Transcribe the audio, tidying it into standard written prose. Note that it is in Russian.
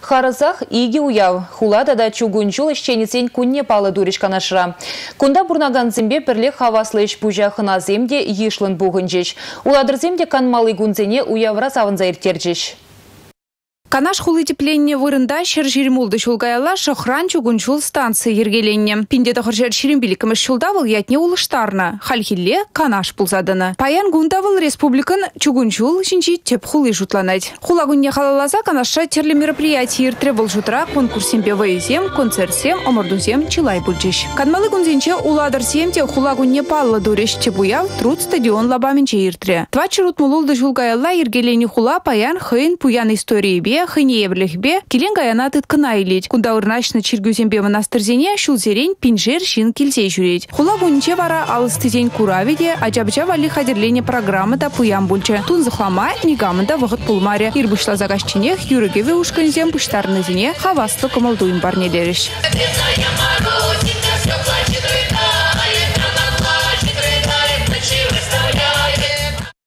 Харызах иги уяв. Хулада да чугунчул ищенецен кунне палы дуриш канашыра. Кунда бурнаган зембе перле хаваслыш пужахына земде ешлын бугынжеш. Уладыр земде канмалы гунзене уявра савынза иртержеш. Канаш хулы тепленне вырында шер жиремулды шулгаяла шохран чугунчул станция ергеленне. Пиндеті хыржер ширембилікіміз шулдавыл ятне улыштарна. Хальхилле канаш пулзадыны. Паян гундавыл республикан чугунчул шинчи теп хулы жутланать. Хула гунне халалаза канаша терлі мероприятий иртре был жутра конкурсембе вайзем, концертсем, омордузем чилай бульчиш. Канмалы гунзенче уладырсем те хула гунне палла дуреш чебуяв труд стадион лабаменче иртре. Твачерут мулулды шулгаяла ергеленне хула паян хын пуян истории бе хынеевлихбе келен гаяна тыткына илет. Кунда урначны чиргюзембе монастырзене шулзерень пинжер шин килзей жүрет. Хула гунче вара алыстызень кураведе, ажабча вали хадерлене программы да пуям бульче. Тун захлама негамында вғыт пулмаре. Ирбышла загашченех юрыгеве ушканзем пыштарнызене хавасты кымылдуын барнелеріш.